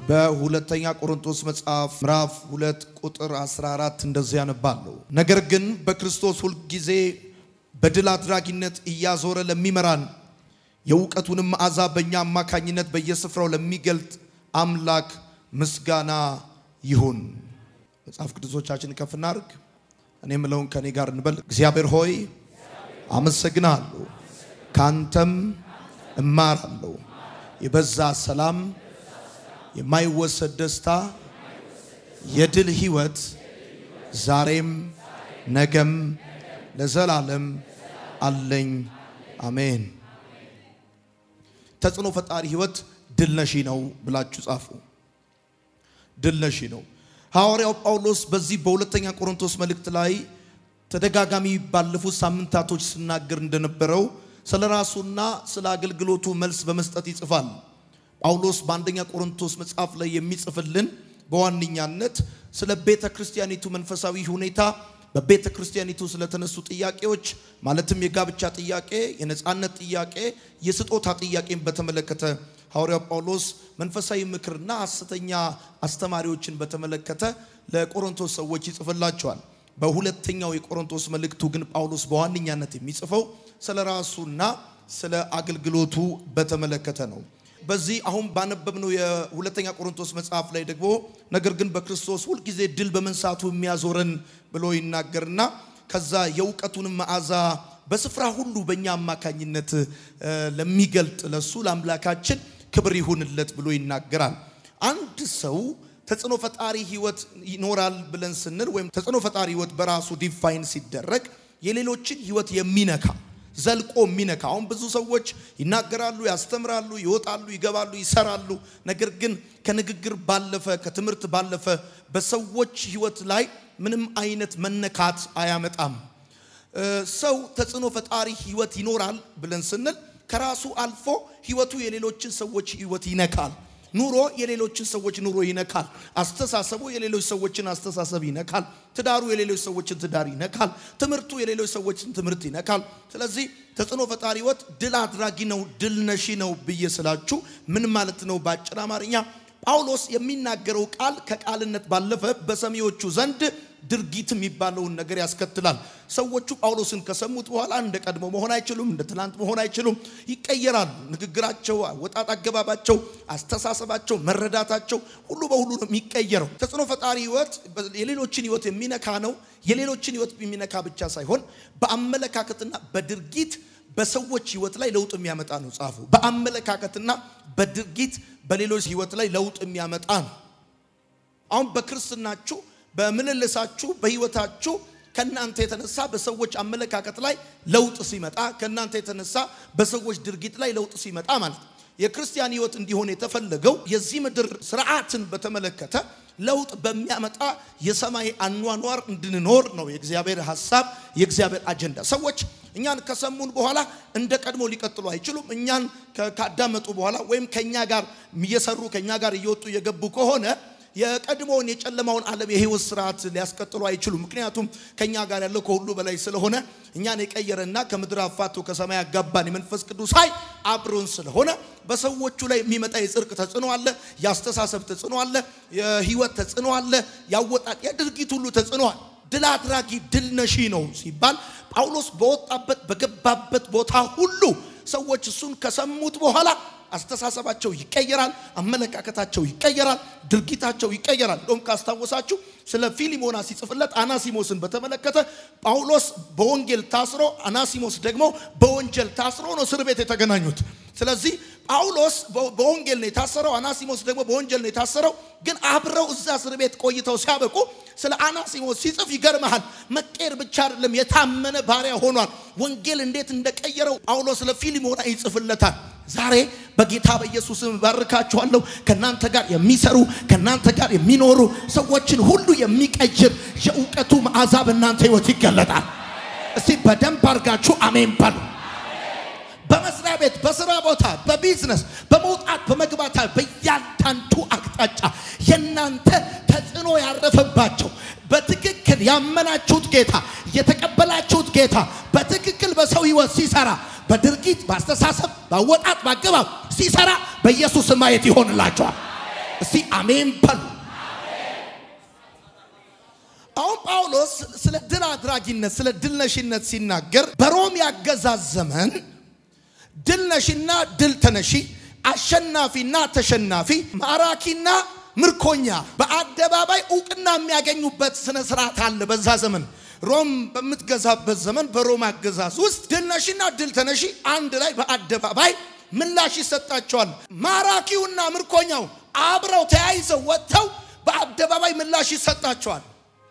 በሁለተኛ ቆሮንቶስ መጽሐፍ ምዕራፍ 2 ቁጥር 14 እንደዚህ ያነባለው ነገር ግን በክርስቶስ ሁሉ ጊዜ በድል አድራጊነት እያዞረ ለሚመራን የውቀቱንም መዓዛ በእኛ አማካኝነት በየስፍራው ለሚገልጥ አምላክ ምስጋና ይሁን። መጽሐፍ ቅዱሶቻችን ከፍና አርግ እኔም ለውን ከኔ ጋር እንበል። እግዚአብሔር ሆይ አመሰግናለሁ፣ ካንተም እማራለሁ። የበዛ ሰላም፣ የማይወሰድ ደስታ፣ የድል ህይወት ዛሬም ነገም ለዘላለም አለኝ። አሜን። ተጽዕኖ ፈጣሪ ህይወት ድል ነሺ ነው ብላችሁ ጻፉ። ድል ነሺ ነው። ሐዋርያው ጳውሎስ በዚህ በሁለተኛ ቆሮንቶስ መልእክት ላይ ተደጋጋሚ ባለፉት ሳምንታቶች ሲናገር እንደነበረው ስለራሱና ስለ አገልግሎቱ መልስ በመስጠት ይጽፋል። ጳውሎስ በአንደኛ ቆሮንቶስ መጽሐፍ ላይ የሚጽፍልን በዋንኛነት ስለ ቤተ ክርስቲያኒቱ መንፈሳዊ ሁኔታ፣ በቤተ ክርስቲያኒቱ ስለተነሱ ጥያቄዎች ማለትም የጋብቻ ጥያቄ፣ የነጻነት ጥያቄ፣ የስጦታ ጥያቄን በተመለከተ ሐዋርያው ጳውሎስ መንፈሳዊ ምክርና ሐሰተኛ አስተማሪዎችን በተመለከተ ለቆሮንቶስ ሰዎች ይጽፍላቸዋል። በሁለተኛው የቆሮንቶስ መልእክቱ ግን ጳውሎስ በዋንኛነት የሚጽፈው ስለራሱና ስለ አገልግሎቱ በተመለከተ ነው። በዚህ አሁን ባነበብነው የሁለተኛ ቆሮንቶስ መጽሐፍ ላይ ደግሞ ነገር ግን በክርስቶስ ሁሉ ጊዜ ድል በመንሳቱ የሚያዞረን ብሎ ይናገርና ከዛ የውቀቱንም መዓዛ በስፍራ ሁሉ በእኛ አማካኝነት ለሚገልጥ ለሱ ለአምላካችን ክብር ይሁንለት ብሎ ይናገራል። አንድ ሰው ተጽዕኖ ፈጣሪ ህይወት ይኖራል ብለን ስንል ወይም ተጽዕኖ ፈጣሪ ህይወት በራሱ ዲፋይን ሲደረግ የሌሎችን ህይወት የሚነካ ዘልቆ የሚነካ አሁን ብዙ ሰዎች ይናገራሉ፣ ያስተምራሉ፣ ይወጣሉ፣ ይገባሉ፣ ይሰራሉ። ነገር ግን ከንግግር ባለፈ ከትምህርት ባለፈ በሰዎች ህይወት ላይ ምንም አይነት መነካት አያመጣም። ሰው ተጽዕኖ ፈጣሪ ህይወት ይኖራል ብለን ስንል ከራሱ አልፎ ህይወቱ የሌሎችን ሰዎች ህይወት ይነካል። ኑሮ የሌሎችን ሰዎች ኑሮ ይነካል። አስተሳሰቡ የሌሎች ሰዎችን አስተሳሰብ ይነካል። ትዳሩ የሌሎች ሰዎችን ትዳር ይነካል። ትምህርቱ የሌሎች ሰዎችን ትምህርት ይነካል። ስለዚህ ተጽዕኖ ፈጣሪ ህይወት ድል አድራጊ ነው፣ ድል ነሺ ነው ብየስላችሁ ምን ማለት ነው? ባጭር አማርኛ ጳውሎስ የሚናገረው ቃል ከቃልነት ባለፈ በሰሚዎቹ ዘንድ ድርጊት የሚባለውን ነገር ያስከትላል። ሰዎቹ ጳውሎስን ከሰሙት በኋላ እንደ ቀድሞ መሆን አይችሉም፣ እንደ ትላንት መሆን አይችሉም፣ ይቀየራሉ። ንግግራቸው፣ ወጣት አገባባቸው፣ አስተሳሰባቸው፣ መረዳታቸው ሁሉ በሁሉ ነው የሚቀየረው። ተጽዕኖ ፈጣሪ ህይወት የሌሎችን ህይወት የሚነካ ነው። የሌሎችን ህይወት የሚነካ ብቻ ሳይሆን በአመለካከትና በድርጊት በሰዎች ህይወት ላይ ለውጥ የሚያመጣ ነው። ጻፉ። በአመለካከትና በድርጊት በሌሎች ህይወት ላይ ለውጥ የሚያመጣ ነው። አሁን በክርስትናችሁ በመለለሳችሁ በህይወታችሁ ከናንተ የተነሳ በሰዎች አመለካከት ላይ ለውጥ ሲመጣ ከናንተ የተነሳ በሰዎች ድርጊት ላይ ለውጥ ሲመጣ ማለት የክርስቲያን ህይወት እንዲሆን የተፈለገው የዚህ ምድር ስርዓትን በተመለከተ ለውጥ በሚያመጣ የሰማይ አኗኗር እንድንኖር ነው የእግዚአብሔር ሐሳብ፣ የእግዚአብሔር አጀንዳ። ሰዎች እኛን ከሰሙን በኋላ እንደ ቀድሞ ሊቀጥሉ አይችሉም። እኛን ካዳመጡ በኋላ ወይም ከኛ ጋር እየሰሩ ከኛ ጋር እየወጡ የገቡ ከሆነ የቀድሞውን የጨለማውን ዓለም የህይወት ስርዓት ሊያስቀጥሉ አይችሉም። ምክንያቱም ከኛ ጋር ያለው ከሁሉ በላይ ስለሆነ እኛን የቀየረና ከምድር አፋቶ ከሰማይ ያጋባን የመንፈስ ቅዱስ ኃይል አብሮን ስለሆነ በሰዎቹ ላይ የሚመጣ የጽድቅ ተጽዕኖ አለ፣ ያስተሳሰብ ተጽዕኖ አለ፣ የህይወት ተጽዕኖ አለ፣ ያወጣጥ የድርጊት ሁሉ ተጽዕኖ አለ። ድል አድራጊ ድል ነሺ ነው ሲባል ጳውሎስ በወጣበት በገባበት ቦታ ሁሉ ሰዎች እሱን ከሰሙት በኋላ አስተሳሰባቸው ይቀየራል፣ አመለካከታቸው ይቀየራል፣ ድርጊታቸው ይቀየራል። ዶም ካስታወሳችሁ ስለ ፊሊሞና ሲጽፍለት አናሲሞስን በተመለከተ ጳውሎስ በወንጌል ታስሮ አናሲሞስ ደግሞ በወንጀል ታስሮ ነው እስር ቤት የተገናኙት። ስለዚህ ጳውሎስ በወንጌል ነው የታሰረው፣ አናሲሞስ ደግሞ በወንጀል ነው የታሰረው። ግን አብረው እዛ እስር ቤት ቆይተው ሲያበቁ ስለ አናሲሞስ ሲጽፍ ይገርማል። መቀየር ብቻ አይደለም የታመነ ባሪያ ሆኗል። ወንጌል እንዴት እንደቀየረው ጳውሎስ ለፊሊሞና ይጽፍለታል። ዛሬ በጌታ በኢየሱስም ባርካችኋለሁ። ከናንተ ጋር የሚሰሩ ከናንተ ጋር የሚኖሩ ሰዎችን ሁሉ የሚቀይር የውቀቱ መዓዛ በእናንተ ህይወት ይገለጣል። እስቲ በደንብ አርጋችሁ አሜን በሉ። በመስሪያ ቤት፣ በስራ ቦታ፣ በቢዝነስ፣ በመውጣት በመግባት በእያንዳንዱ አቅጣጫ የናንተ ተጽዕኖ ያረፈባቸው በትክክል ያመናችሁት ጌታ የተቀበላችሁት ጌታ በትክክል በሰው ህይወት ሲሰራ በድርጊት ባስተሳሰብ ባወጣት ባገባብ ሲሰራ በኢየሱስ ማየት ይሆንላችኋል። እስቲ አሜን በሉ አሁን ጳውሎስ ስለ ድል አድራጊነት ስለ ድል ነሽነት ሲናገር በሮም ያገዛዝ ዘመን ድል ነሽና ድል ተነሺ አሸናፊና ተሸናፊ ማራኪና ምርኮኛ በአደባባይ ዕውቅና የሚያገኙበት ስነ ስርዓት አለ በዛ ዘመን ሮም በመትገዛበት ዘመን በሮም አገዛዝ ውስጥ ድል ነሽና ድል ተነሺ አንድ ላይ በአደባባይ ምላሽ ይሰጣቸዋል ማራኪውና ምርኮኛው አብረው ተያይዘው ወጥተው በአደባባይ ምላሽ ይሰጣቸዋል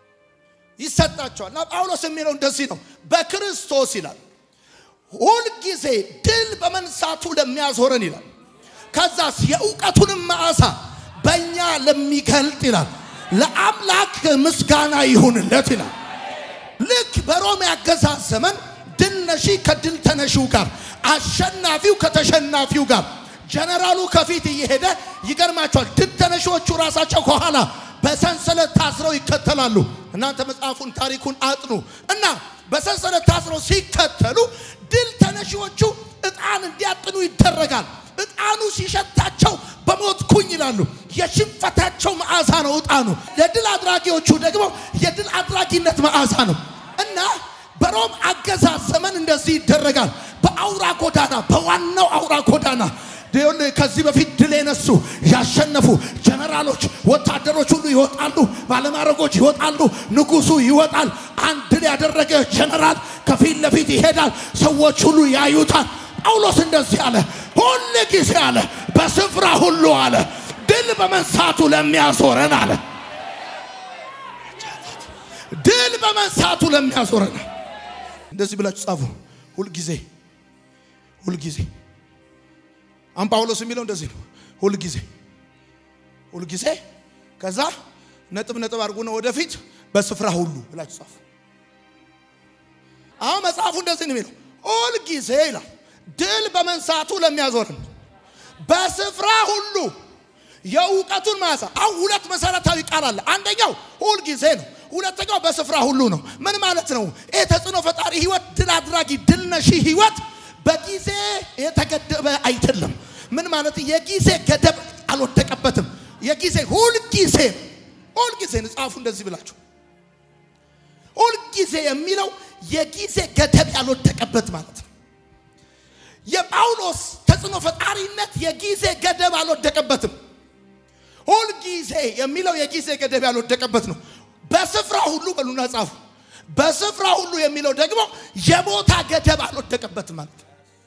እና ጳውሎስ የሚለው እንደዚህ ነው በክርስቶስ ይላል ሁሉ ጊዜ ድል በመንሳቱ ለሚያዞረን ይላል ከዛስ የዕውቀቱን መዓዛ በእኛ ለሚገልጥ ይላል ለአምላክ ምስጋና ይሁንለት ይላል ልክ በሮም ያገዛዝ ዘመን ድል ነሺ ከድል ተነሺው ጋር አሸናፊው ከተሸናፊው ጋር ጀነራሉ ከፊት እየሄደ ይገርማቸዋል ድል ተነሺዎቹ ራሳቸው ከኋላ በሰንሰለት ታስረው ይከተላሉ እናንተ መጽሐፉን ታሪኩን አጥኑ እና በሰንሰለት ታስረው ሲከተሉ ድል ተነሺዎቹ ዕጣን እንዲያጥኑ ይደረጋል ዕጣኑ ሲሸታቸው በሞትኩኝ ይላሉ የሽንፈታቸው መዓዛ ነው ዕጣኑ ለድል አድራጊዎቹ ደግሞ የድል አድራጊነት መዓዛ ነው እና በሮም አገዛዝ ዘመን እንደዚህ ይደረጋል በአውራ ጎዳና በዋናው አውራ ጎዳና ዲዮን ከዚህ በፊት ድል የነሱ ያሸነፉ ጀነራሎች ወታደሮች ሁሉ ይወጣሉ ባለማረጎች ይወጣሉ ንጉሱ ይወጣል አንድ ድል ያደረገ ጀነራል ከፊት ለፊት ይሄዳል ሰዎች ሁሉ ያዩታል ጳውሎስ እንደዚህ አለ ሁሉ ጊዜ አለ በስፍራ ሁሉ አለ ድል በመንሳቱ ለሚያዞረን አለ ድል በመንሳቱ ለሚያዞረን እንደዚህ ብላችሁ ጻፉ ሁሉ ጊዜ አም ጳውሎስ የሚለው እንደዚህ ነው ሁሉ ጊዜ ከዛ ነጥብ አርጉ ነው ወደፊት በስፍራ ሁሉ ብላችሁ ጻፉ አሁን መጽሐፉ እንደዚህ ነው የሚለው ሁሉ ጊዜ ይላል ድል በመንሳቱ ለሚያዞረን በስፍራ ሁሉ የዕውቀቱን መዓዛ አው ሁለት መሰረታዊ ቃል አለ አንደኛው ሁሉ ጊዜ ነው ሁለተኛው በስፍራ ሁሉ ነው ምን ማለት ነው ተጽኖ ፈጣሪ ህይወት ድል አድራጊ ድል ነሺ ህይወት በጊዜ የተገደበ አይደለም ምን ማለት የጊዜ ገደብ አልወደቀበትም የጊዜ ሁሉ ጊዜ ንጻፉ እንደዚህ ብላችሁ ሁሉ ጊዜ የሚለው የጊዜ ገደብ ያልወደቀበት ማለት ነው የጳውሎስ ተጽኖ ፈጣሪነት የጊዜ ገደብ አልወደቀበትም ሁሉ ጊዜ የሚለው የጊዜ ገደብ ያልወደቀበት ነው በስፍራ ሁሉ በሉና ጻፉ በስፍራ ሁሉ የሚለው ደግሞ የቦታ ገደብ አልወደቀበትም ማለት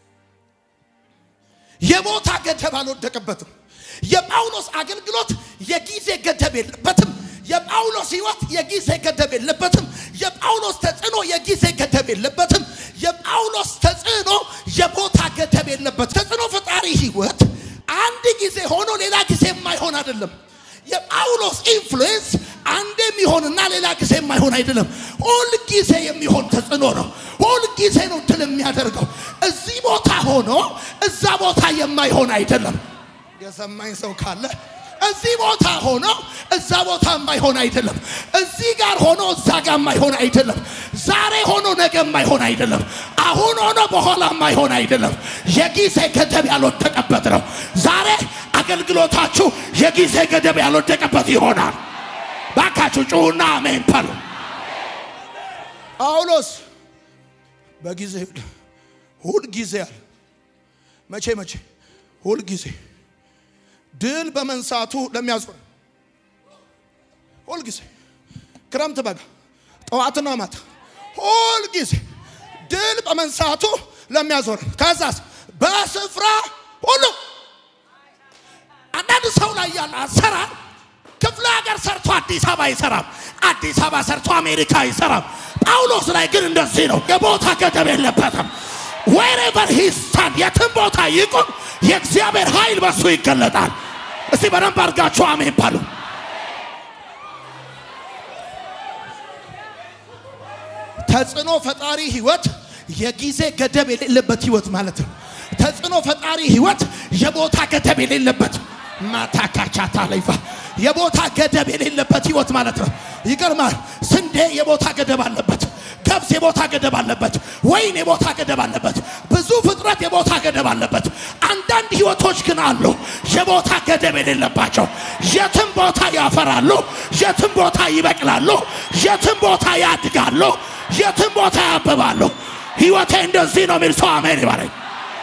የቦታ ገደብ አልወደቀበትም የጳውሎስ አገልግሎት የጊዜ ገደብ የለበትም የጳውሎስ ህይወት የጊዜ ገደብ የለበትም የጳውሎስ ተጽኖ የጊዜ ገደብ የለበትም የጳውሎስ ተጽኖ የቦታ ገደብ የለበትም ተጽኖ ፈጣሪ ህይወት አንድ ጊዜ ሆኖ ሌላ ጊዜ የማይሆን አይደለም የጳውሎስ ኢንፍሉዌንስ አንዴ የሚሆንና ሌላ ጊዜ የማይሆን አይደለም ሁሉ ጊዜ የሚሆን ተጽኖ ነው ሁሉ ጊዜ ነው ድል የሚያደርገው እዚህ ቦታ ሆኖ እዛ ቦታ የማይሆን አይደለም የሰማኝ ሰው ካለ እዚህ ቦታ ሆኖ እዛ ቦታ የማይሆን አይደለም እዚህ ጋር ሆኖ እዛ ጋር የማይሆን አይደለም ዛሬ ሆኖ ነገ የማይሆን አይደለም አሁን ሆኖ በኋላ የማይሆን አይደለም የጊዜ ገደብ ያልወደቀበት ነው ዛሬ አገልግሎታችሁ የጊዜ ገደብ ያልወደቀበት ይሆናል ባካችሁ ጩና አሜን በሉ ጳውሎስ በጊዜ ሁሉ ጊዜ አለ መቼ ሁሉ ጊዜ ድል በመንሳቱ ለሚያዞር ሁሉ ጊዜ ክረምት በጋ ጠዋትና ማታ ሁሉ ጊዜ ድል በመንሳቱ ለሚያዞር ከዛስ በስፍራ ሁሉ አንዳንድ ሰው ላይ ያለ አሰራር ክፍለ ሀገር ሰርቶ አዲስ አበባ ይሰራል አዲስ አበባ ሰርቶ አሜሪካ ይሰራል ጳውሎስ ላይ ግን እንደዚህ ነው የቦታ ገደብ የለበትም wherever he stand የትም ቦታ ይቆም የእግዚአብሔር ኃይል በሱ ይገለጣል እስቲ በደንብ አድርጋችሁ አሜን በሉ ተጽኖ ፈጣሪ ህይወት የጊዜ ገደብ የሌለበት ህይወት ማለት ነው ተጽኖ ፈጣሪ ህይወት የቦታ ገደብ የሌለበት ማታካቻታ ላይፋ የቦታ ገደብ የሌለበት ህይወት ማለት ነው ይገርማል ስንዴ የቦታ ገደብ አለበት ገብስ የቦታ ገደብ አለበት ወይን የቦታ ገደብ አለበት ብዙ ፍጥረት የቦታ ገደብ አለበት አንዳንድ ህይወቶች ግን አሉ የቦታ ገደብ የሌለባቸው የትም ቦታ ያፈራሉ የትም ቦታ ይበቅላሉ የትም ቦታ ያድጋሉ የትም ቦታ ያብባሉ ህይወቴ እንደዚህ ነው የሚል ሰው አሜን ይበል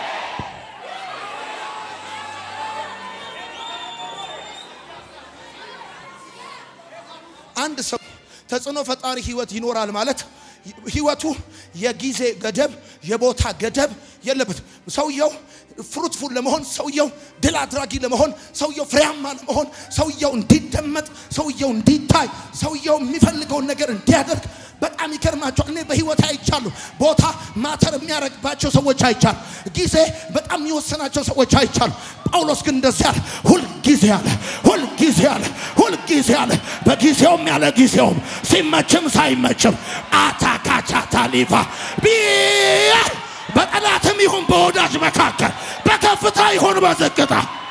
አንድ ሰው ተጽዕኖ ፈጣሪ ህይወት ይኖራል ማለት ህይወቱ የጊዜ ገደብ የቦታ ገደብ የለበት ሰውየው ፍሩትፉል ለመሆን ሰውየው ድል አድራጊ ለመሆን ሰውየው ፍሬያማ ለመሆን ሰውየው እንዲደመጥ ሰውየው እንዲታይ ሰውየው የሚፈልገው ነገር እንዲያደርግ በጣም ይከርማቸዋል እኔ በህይወት አይቻለሁ ቦታ ማተር የሚያረግባቸው ሰዎች አይቻለሁ ጊዜ በጣም የሚወሰናቸው ሰዎች አይቻለሁ ጳውሎስ ግን እንደዚህ አለ ሁሉ ጊዜ አለ በጊዜውም ያለ ጊዜውም ሲመችም ሳይመችም አታካቻታሊፋ ቢያ በጠላትም ይሁን በወዳጅ መካከል በከፍታ ይሁን በዝቅታ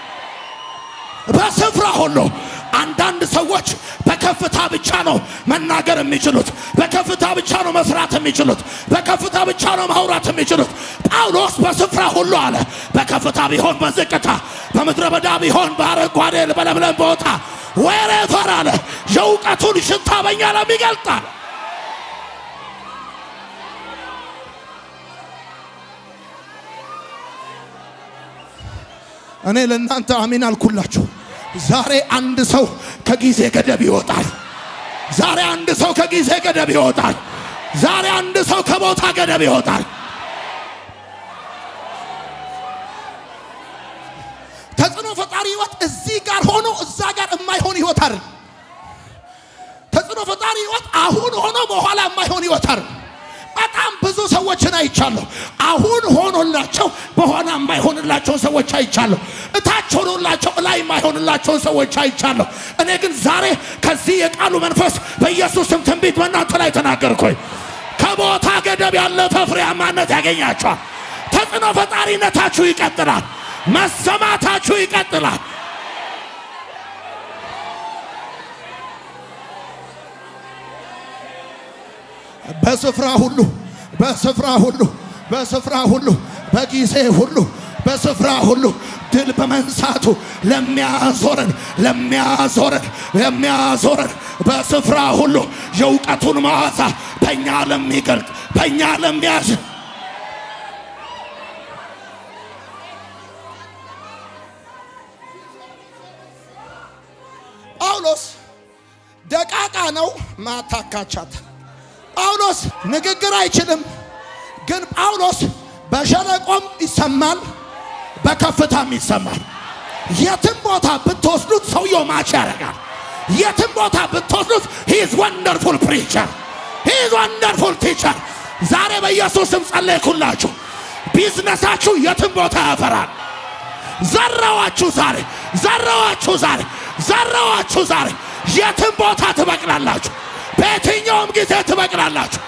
በስፍራ ሁሉ አንዳንድ ሰዎች በከፍታ ብቻ ነው መናገር የሚችሉት በከፍታ ብቻ ነው መስራት የሚችሉት በከፍታ ብቻ ነው ማውራት የሚችሉት ጳውሎስ በስፍራ ሁሉ አለ በከፍታ ቢሆን በዝቅታ በመድረ በዳ ቢሆን በአረንጓዴ በለምለም ቦታ ወሬፈር አለ የእውቀቱን ሽታ በእኛ ላይ ይገልጣል እኔ ለእናንተ አሜን አልኩላችሁ ዛሬ አንድ ሰው ከጊዜ ገደብ ይወጣል ዛሬ አንድ ሰው ከጊዜ ገደብ ይወጣል ዛሬ አንድ ሰው ከቦታ ገደብ ይወጣል ተጽዕኖ ፈጣሪ ህይወት እዚህ ጋር ሆኖ እዛ ጋር የማይሆን ህይወት አይደል ተጽዕኖ ፈጣሪ ህይወት አሁን ሆኖ በኋላ የማይሆን ህይወት አይደል በጣም ብዙ ሰዎችን አይቻለሁ አሁን ሆኖላቸው በኋላ የማይሆንላቸው ሰዎች አይቻለሁ እታች ሆኖላቸው ላይ የማይሆንላቸው ሰዎች አይቻለሁ እኔ ግን ዛሬ ከዚህ የቃሉ መንፈስ በኢየሱስ ስም ትንቢት በእናንተ ላይ ተናገርኩኝ ከቦታ ገደብ ያለፈ ፍሬያማነት ያገኛችኋል ተጽዕኖ ፈጣሪነታችሁ ይቀጥላል መሰማታችሁ ይቀጥላል በስፍራ ሁሉ በጊዜ ሁሉ በስፍራ ሁሉ ድል በመንሳቱ ለሚያዞረን በስፍራ ሁሉ የእውቀቱን መዓዛ በእኛ ለሚገልጥ በእኛ ለሚያዝ ጳውሎስ ደቃቃ ነው ማታካቻት ጳውሎስ ንግግር አይችልም ግን ጳውሎስ በሸለቆም ይሰማል በከፍታም ይሰማል የትም ቦታ ብትወስዱት ሰውየው ማች ያደርጋል የትም ቦታ ብትወስዱት he is wonderful preacher he is wonderful teacher ዛሬ በኢየሱስ ስም ጸለይኩላችሁ ቢዝነሳችሁ የትም ቦታ ያፈራል ዘራዋችሁ ዛሬ የትም ቦታ ትበቅላላችሁ በየትኛውም ጊዜ ትበቅላላችሁ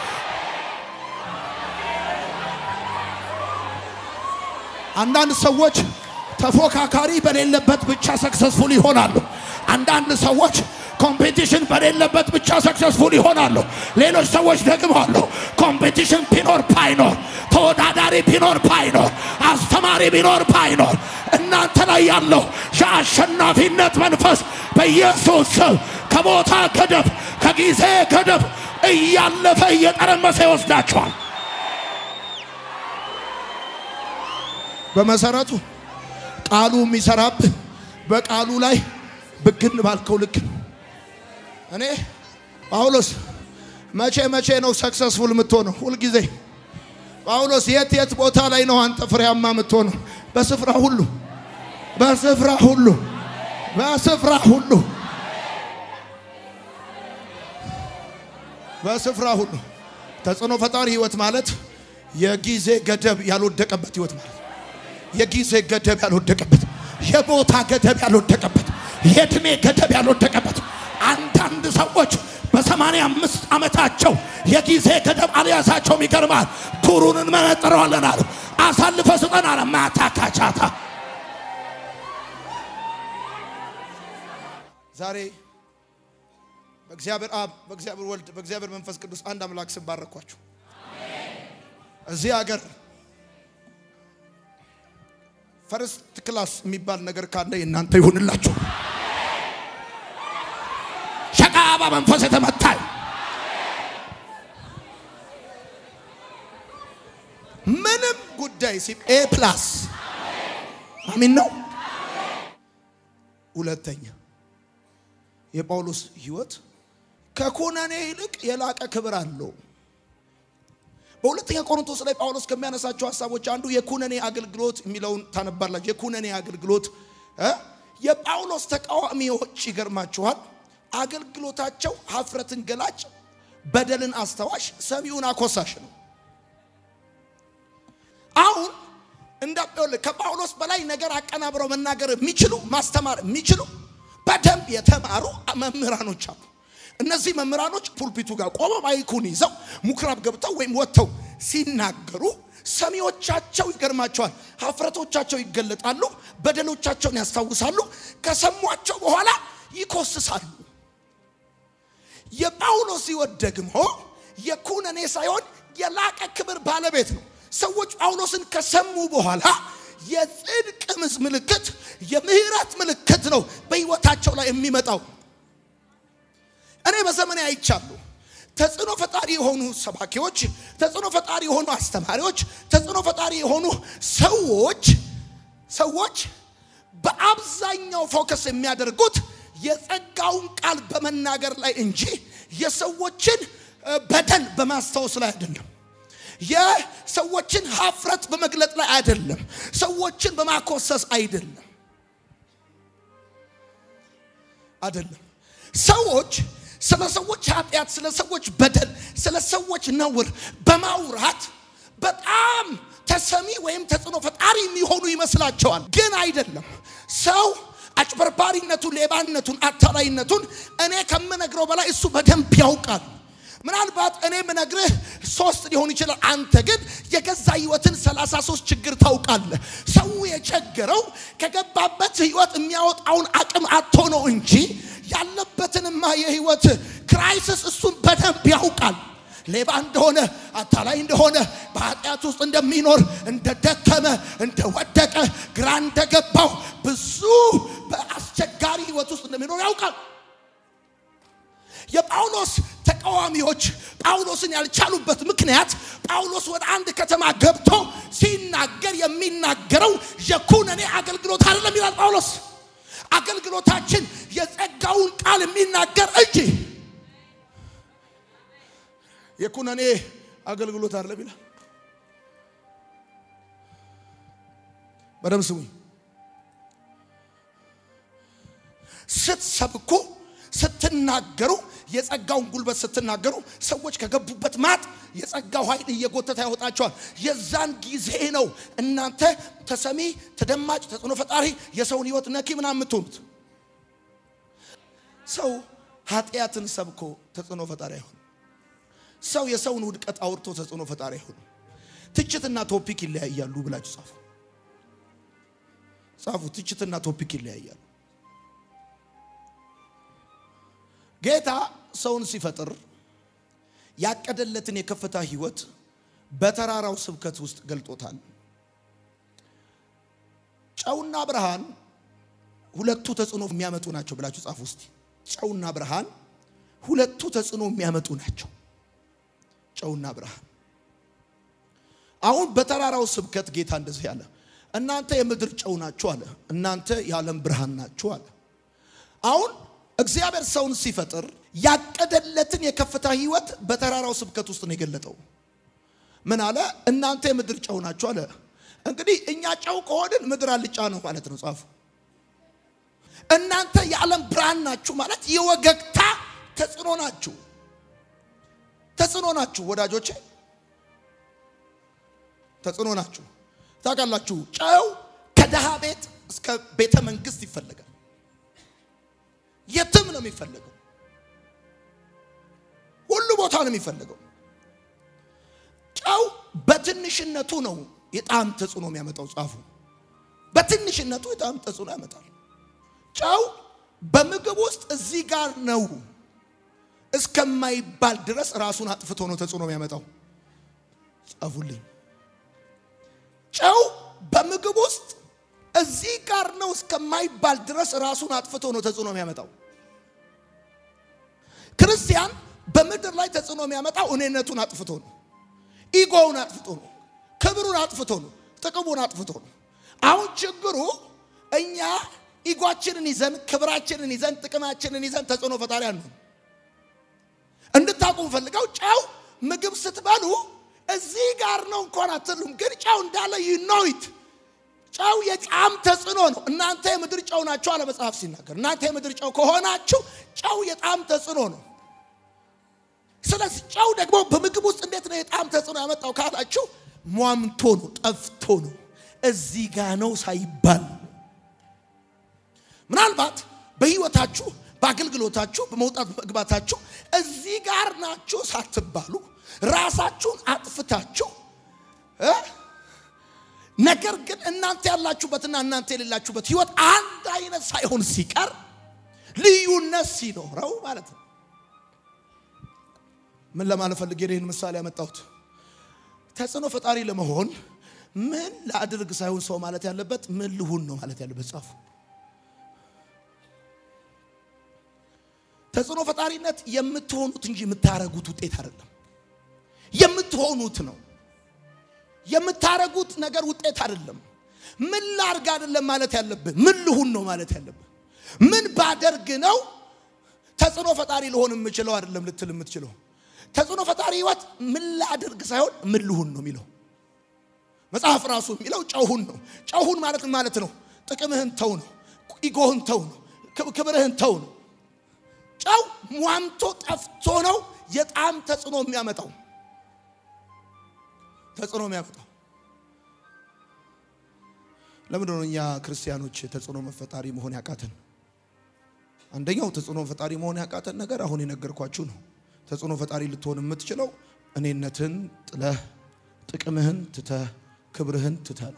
አንዳንድ ሰዎች ተፎካካሪ በሌለበት ብቻ ሰክሰስፉል ይሆናሉ አንዳንድ ሰዎች ኮምፒቲሽን በሌለበት ብቻ ሰክሰስፉል ይሆናሉ ሌሎች ሰዎች ደግሞ አሉ ኮምፒቲሽን ቢኖር ባይኖር ተወዳዳሪ ቢኖር ባይኖር አስተማሪ ቢኖር ባይኖር እናንተ ላይ ያለው የአሸናፊነት መንፈስ በኢየሱስ ስም ከቦታ ገደብ ከጊዜ ገደብ እያለፈ እየጠረመሰ ይወስዳችኋል በመሰረቱ ቃሉ የሚሰራብህ በቃሉ ላይ ብግን ባልከው ልክ እኔ ጳውሎስ መቼ ነው ሰክሰስፉል የምትሆነው ሁሉ ጊዜ ጳውሎስ የት ቦታ ላይ ነው አንተ ፍሬያማ የምትሆነው በስፍራ ሁሉ ተጽዕኖ ፈጣሪ ህይወት ማለት የጊዜ ገደብ ያልወደቀበት ህይወት ማለት የጊዜ ገደብ ያልወደቀበት የቦታ ገደብ ያልወደቀበት የእድሜ ገደብ ያልወደቀበት አንዳንድ ሰዎች በ85 ዓመታቸው የጊዜ ገደብ አልያዛቸውም ይገርማል ቱሩን እንመነጥረዋለን አሉ አሳልፈ ስጠን አለ ማታካቻታ ዛሬ በእግዚአብሔር አብ በእግዚአብሔር ወልድ በእግዚአብሔር መንፈስ ቅዱስ አንድ አምላክ ስም ባረኳችሁ እዚህ ሀገር ፈርስት ክላስ የሚባል ነገር ካለ እናንተ ይሁንላችሁ ሸቃባ መንፈስ የተመታል ምንም ጉዳይ ሲል A+ አሜን ነው ሁለተኛ የጳውሎስ ሕይወት ከኮነኔ ይልቅ የላቀ ክብር አለው በሁለተኛ ቆሮንቶስ ላይ ጳውሎስ ከሚያነሳቸው ሐሳቦች አንዱ የኩነኔ አገልግሎት የሚለውን ታነባላችሁ የኩነኔ አገልግሎት የጳውሎስ ተቃዋሚዎች ይገርማችኋል አገልግሎታቸው ሀፍረትን ገላጭ በደልን አስተዋሽ ሰሚውን አኮሳሽ ነው አሁን እንዳለው ከጳውሎስ በላይ ነገር አቀናብረው መናገር የሚችሉ ማስተማር የሚችሉ በደንብ የተማሩ መምህራኖች አሉ እነዚህ መምህራኖች ፑልፒቱ ጋር ቆመው ማይኩን ይዘው ሙክራብ ገብተው ወይም ወጥተው ሲናገሩ ሰሚዎቻቸው ይገርማቸዋል ሀፍረቶቻቸው ይገለጣሉ በደሎቻቸውን ያስታውሳሉ ከሰሟቸው በኋላ ይኮስሳሉ የጳውሎስ ሕይወት ደግሞ የኩነኔ ሳይሆን የላቀ ክብር ባለቤት ነው ሰዎች ጳውሎስን ከሰሙ በኋላ የጽድቅ ምልክት የምህረት ምልክት ነው በሕይወታቸው ላይ የሚመጣው እኔ በዘመኔ አይቻለሁ ተጽዕኖ ፈጣሪ የሆኑ ሰባኪዎች ተጽዕኖ ፈጣሪ የሆኑ አስተማሪዎች ተጽዕኖ ፈጣሪ የሆኑ ሰዎች በአብዛኛው ፎከስ የሚያደርጉት የጸጋውን ቃል በመናገር ላይ እንጂ የሰዎችን በደል በማስተዋወስ ላይ አይደለም የሰዎችን ሀፍረት በመግለጥ ላይ አይደለም ሰዎችን በማኮሰስ አይደለም ሰዎች ስለ ሰዎች ኃጢአት ስለ ሰዎች በደል ስለ ሰዎች ነውር በማውራት በጣም ተሰሚ ወይም ተጽዕኖ ፈጣሪ የሚሆኑ ይመስላቸዋል ግን አይደለም ሰው አጭበርባሪነቱን ሌባነቱን አታላይነቱን እኔ ከምነግረው በላይ እሱ በደንብ ያውቃል ምናልባት እኔ ምነግርህ 3 ሊሆን ይችላል አንተ ግን የገዛ ህይወትን 33 ችግር ታውቃለህ ሰው የቸገረው ከገባበት ህይወት የሚያወጣውን አቅም አጥቶ ነው እንጂ ያለበትንማ የህይወት ክራይሲስ እሱን በደንብ ያውቃል ሌባ እንደሆነ አታላይ እንደሆነ በኃጢአት ውስጥ እንደሚኖር እንደደከመ እንደወደቀ ግራ እንደገባው ብዙ በአስቸጋሪ ህይወት ውስጥ እንደሚኖር ያውቃል የጳውሎስ ተቃዋሚዎች ጳውሎስን ያልቻሉበት ምክንያት ጳውሎስ ወደ አንድ ከተማ ገብቶ ሲናገር የሚናገረው የኩነኔ አገልግሎት አይደለም ይላል ጳውሎስ አገልግሎታችን የጸጋውን ቃል የሚናገር እንጂ የኩነኔ አገልግሎት አይደለም ይላል በደም ስሙኝ ስትሰብኩ ስትናገሩ የጸጋውን ጉልበት ስትናገሩ ሰዎች ከገቡበት ማጥ የጸጋው ኃይል እየጎተተ ያወጣቸዋል የዛን ጊዜ ነው እናንተ ተሰሚ ተደማጭ ተጽዕኖ ፈጣሪ የሰውን ህይወት ነኪ ምናምን የምትሆኑት ሰው ኃጢአትን ሰብኮ ተጽዕኖ ፈጣሪ አይሆን ሰው የሰውን ውድቀት አውርቶ ተጽዕኖ ፈጣሪ አይሆን ትችትና ቶፒክ ይለያያሉ ብላችሁ ጻፉ ትችትና ቶፒክ ይለያያሉ ጌታ ሰውን ሲፈጥር ያቀደለትን የከፍታ ህይወት በተራራው ስብከት ውስጥ ገልጦታል ጨውና ብርሃን ሁለቱ ተጽዕኖ የሚያመጡ ናቸው ብላችሁ ጻፉ እስቲ ጨውና ብርሃን ሁለቱ ተጽዕኖ የሚያመጡ ናቸው ጨውና ብርሃን አሁን በተራራው ስብከት ጌታ እንደዚህ ያለ እናንተ የምድር ጨው ናችሁ አለ እናንተ የዓለም ብርሃን ናችሁ አለ አሁን እግዚአብሔር ሰውን ሲፈጥር ያቀደለትን የከፍታ ህይወት በተራራው ስብከት ውስጥ ነው የገለጠው ምን አለ እናንተ የምድር ጨው ናችሁ አለ እንግዲህ እኛ ጨው ከሆድን ምድር አልጫ ነው ማለት ነው ጻፉ እናንተ የዓለም ብርሃን ናችሁ ማለት የወገግታ ተጽዕኖ ናችሁ ወዳጆቼ ተጽዕኖ ናችሁ ታውቃላችሁ ጨው ከደሃ ቤት እስከ ቤተ መንግስት ይፈልጋል የትም ነው የሚፈልገው ሁሉ ቦታ ነው የሚፈልገው ጨው በትንሽነቱ ነው የጣም ተጽዕኖ የሚያመጣው ጻፉ በትንሽነቱ የጣም ተጽዕኖ ያመጣል ጨው በምግብ ውስጥ እዚህ ጋር ነው እስከማይባል ድረስ ራሱን አጥፍቶ ነው ተጽዕኖ የሚያመጣው ጻፉልኝ ጨው በምግብ ውስጥ እዚህ ጋር ነው እስከማይባል ድረስ ራሱን አጥፍቶ ነው ተጽዕኖ የሚያመጣው ክርስቲያን በምድር ላይ ተጽዕኖ የሚያመጣው እኔነቱን አጥፍቶ ነው ኢጎውን አጥፍቶ ነው ክብሩን አጥፍቶ ነው ጥቅሙን አጥፍቶ ነው አሁን ችግሩ እኛ ኢጓችንን ይዘን ክብራችንን ይዘን ጥቅማችንን ይዘን ተጽዕኖ ፈጣሪ አንሆን እንድታቁም ፈልጋው ጨው ምግብ ስትበሉ እዚህ ጋር ነው እንኳን አትሉም ግን ጨው እንዳለ ይኖይት ጨው የጣም ተጽዕኖ ነው እናንተ የምድር ጨው ናችሁ አለ መጽሐፍ ሲናገር እናንተ የምድር ጨው ከሆናችሁ ጨው የጣም ተጽዕኖ ነው ስለዚህ ጨው ደግሞ በምግብ ውስጥ እንዴት ነው የጣም ተጽዕኖ ያመጣው ካላችሁ ሟምቶ ነው ጠፍቶ ነው እዚህ ጋር ነው ሳይባል ምናልባት በህይወታችሁ በአገልግሎታችሁ በመውጣት መግባታችሁ እዚህ ጋር ናችሁ ሳትባሉ ራሳችሁን አጥፍታችሁ ነገር ግን እናንተ ያላችሁበትና እናንተ የሌላችሁበት ህይወት አንድ አይነት ሳይሆን ሲቀር ልዩነት ሲኖረው ማለት ነው ምን ለማለት ፈልጌ ይሄን ምሳሌ ያመጣሁት ተጽዕኖ ፈጣሪ ለመሆን ምን ላድርግ ሳይሆን ሰው ማለት ያለበት ምን ልሁን ነው ማለት ያለበት ጻፉ ተጽዕኖ ፈጣሪነት የምትሆኑት እንጂ የምታረጉት ውጤት አይደለም የምትሆኑት ነው የምታረጉት ነገር ውጤት አይደለም ምን ላርግ አይደለም ማለት ያለበት ምን ልሁን ነው ማለት ያለበት ምን ባደርግ ነው ተጽዕኖ ፈጣሪ ልሆን የምችለው አይደለም ልትል የምትችለው ተጽዕኖ ፈጣሪ ህይወት ምን ላድርግ ሳይሆን ምን ልሁን ነው የሚለው መጽሐፍ ራሱ የሚለው ጨውሁን ነው ጨውሁን ማለት ነው ጥቅምህን ተው ነው ኢጎህን ተው ነው ክብርህን ተው ነው ጨው ሟምቶ ጠፍቶ ነው የጣም ተጽዕኖ የሚያመጣው ለምን ነው እኛ ክርስቲያኖች ተጽዕኖ መፈጣሪ መሆን ያቃተን አንደኛው ተጽዕኖ ፈጣሪ መሆን ያቃተን ነገር አሁን የነገርኳችሁ ነው ተጽዕኖ ፈጣሪ ልትሆን የምትችለው እኔነትን ጥለህ ጥቅምህን ትተህ ክብርህን ትተህ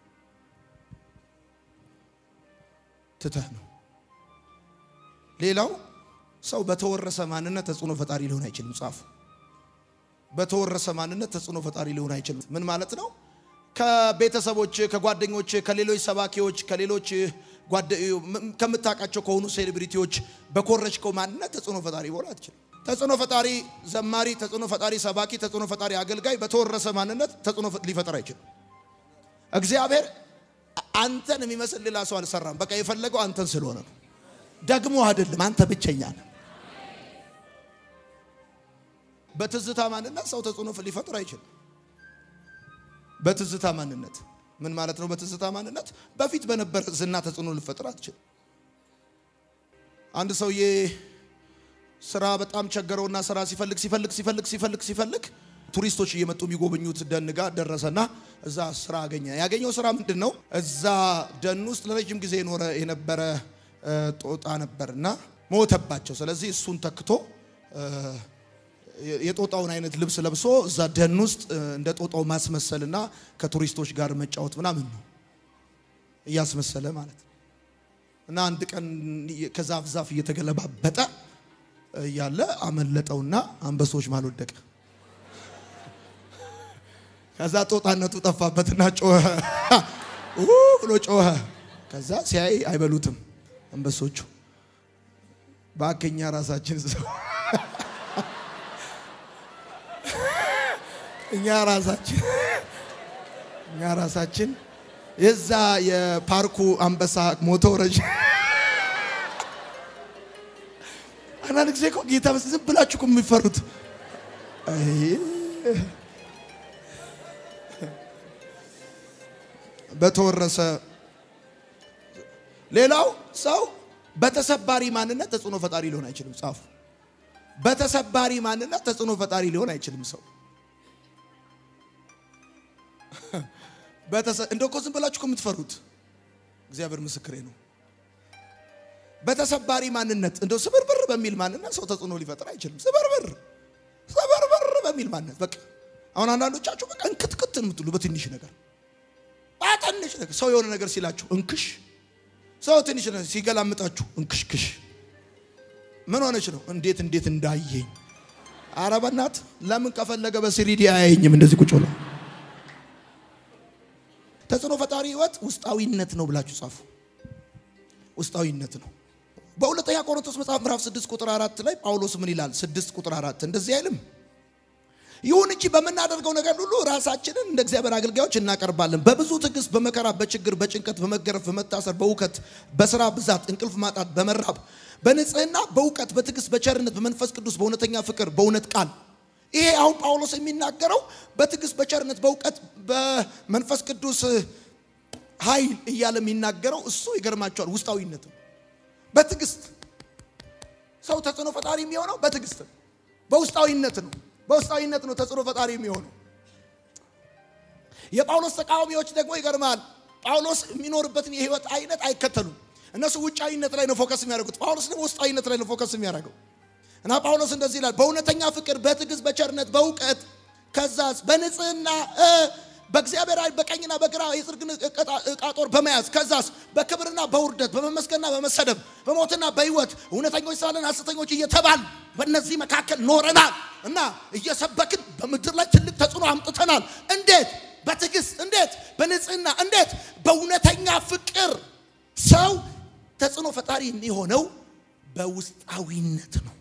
ነው ሌላው ሰው በተወረሰ ማንነት ተጽዕኖ ፈጣሪ ሊሆን አይችልም ጻፉ በተወረሰ ማንነት ተጽዕኖ ፈጣሪ ሊሆን አይችልም ምን ማለት ነው ከቤተሰቦች ከጓደኞች ከሌሎች ሰባኪዎች ከሌሎች ከምታቃቸው ከሆኑ ሴሌብሪቲዎች በኮረጅከው ማንነት ተጽዕኖ ፈጣሪ ሊሆን አይችልም ተጽዕኖ ፈጣሪ ዘማሪ ተጽዕኖ ፈጣሪ ሰባኪ ተጽዕኖ ፈጣሪ አገልጋይ በተወረሰ ማንነት ተጽዕኖ ሊፈጠር አይችልም እግዚአብሔር አንተን የሚመስል ሌላ ሰው አልሰራም በቃ የፈለገው አንተን ስለሆነ ነው ደግሞ አይደለም አንተ ብቻኛ ነህ በትዝታ ማንነት ሰው ተጽዕኖ ሊፈጥር አይችልም በትዝታ ማንነት ምን ማለት ነው በትዝታ ማንነት በፊት በነበረ ዝና ተጽዕኖ ሊፈጥር አይችልም አንድ ሰውዬ ስራ በጣም ቸገረውና ስራ ሲፈልግ ቱሪስቶች እየመጡ የሚጎበኙት ደን ጋር ደረሰና እዛ ስራ አገኘ ያገኘው ስራ ምንድነው እዛ ደን ውስጥ ለረጅም ጊዜ የነበረ ጦጣ ነበርና ሞተባቸው ስለዚህ እሱን ተክቶ የጦጣውን አይነት ልብስ ለብሶ እዛ ደን ውስጥ እንደ ጦጣው ማስመሰልና ከቱሪስቶች ጋር መጫወት ምናምን ነው ያስመሰለ ማለት እና አንድ ቀን ከዛፍ እየተገለባበጠ ያለ አመለጠውና አንበሶች ማል ወደቀ ከዛ ጦጣነቱ ጠፋበትና ጮኸ ብሎ ጮኸ ከዛ ሲያይ አይበሉትም አንበሶቹ ባከኛ ራሳችን ሰው እኛ ራሳችን የዛ የፓርኩ አንበሳ ሞተረጅ አናን ጊዜ እኮ ጌታ ዝም ብላችሁ እኮ የሚፈሩት በተወረሰ ሌላው ሰው በተሰባሪ ማንነት ተጽዕኖ ፈጣሪ ሊሆን አይችልም ጻፉ በተሰባሪ ማንነት ተጽዕኖ ፈጣሪ ሊሆን አይችልም ሰው እንደው ዝም ብላችሁ ከምትፈሩት እግዚአብሔር ምስክሬ ነው በተሰባሪ ማንነት እንደው ስብርብር በሚል ማንነት ሰው ተጽዕኖ ሊፈጥር አይችልም ስብርብር በሚል ማንነት በቃ አሁን አንዳንዶቻችሁ በቃ እንክትክት የምትሉ በትንሽ ነገር ባትንሽ ነገር ሰው የሆነ ነገር ሲላችሁ እንክሽ ሰው ትንሽ ነገር ሲገላምጣችሁ እንክሽክሽ ምን ሆነች ነው እንዴት እንዳየኝ አረባናት ለምን ከፈለገ በሲሪዲ አያየኝም እንደዚህ ቁጭ ብሎ ተጽዕኖ ፈጣሪ ህይወት ውስጣዊነት ነው ብላችሁ ጻፉ ውስጣዊነት ነው በሁለተኛ ቆሮንቶስ መጽሐፍ ምዕራፍ 6 ቁጥር 4 ላይ ጳውሎስ ምን ይላል 6 ቁጥር 4 እንደዚህ አይልም ይሁን እንጂ በመናደርገው ነገር ሁሉ ራሳችንን እንደ እግዚአብሔር አገልጋዮች እናቀርባለን በብዙ ትዕግስት በመከራ በችግር በጭንቀት በመገረፍ በመታሰር በውከት በስራ ብዛት እንቅልፍ ማጣት በመራብ በንጽህና በውቀት በትዕግስት በቸርነት በመንፈስ ቅዱስ በእውነተኛ ፍቅር በእውነት ቃል ይሄ አሁን ጳውሎስ የሚናገረው በትዕግስት በቸርነት በውቀት በመንፈስ ቅዱስ ኃይል እያለ የሚናገረው እሱ ይገርማቸዋል ውስጣዊነት ነው በትዕግስት ሰው ተጽዕኖ ፈጣሪ የሚሆነው በትዕግስት በውስጣዊነት ነው በውስጣዊነት ነው ተጽዕኖ ፈጣሪ የሚሆነው የጳውሎስ ተቃዋሚዎች ደግሞ ይገርማል ጳውሎስ የሚኖርበትን የህይወት አይነት አይከተሉም እነሱ ውጫዊነት ላይ ነው ፎከስ የሚያደርጉት ጳውሎስ ደግሞ ውስጣዊነት ላይ ነው ፎከስ የሚያደርገው እና ጳውሎስ እንደዚህ ይላል በእውነተኛ ፍቅር በትዕግስት በቸርነት በውቀት ከዛስ በንጽህና በእግዚአብሔር ኃይል በቀኝና በግራ የጽድቅን ዕቃ ጦር በመያዝ ከዛስ በክብርና በውርደት በመመስገንና በመሰደብ በሞትና በህይወት እውነተኞች ሳለን ሐሰተኞች እየተባል በእነዚህ መካከል ኖረናል እና እየሰበክን በምድር ላይ ትልቅ ተጽዕኖ አምጥተናል እንዴት በትዕግስት እንዴት በንጽህና እንዴት በእውነተኛ ፍቅር ሰው ተጽዕኖ ፈጣሪ የሚሆነው በውስጣዊነት ነው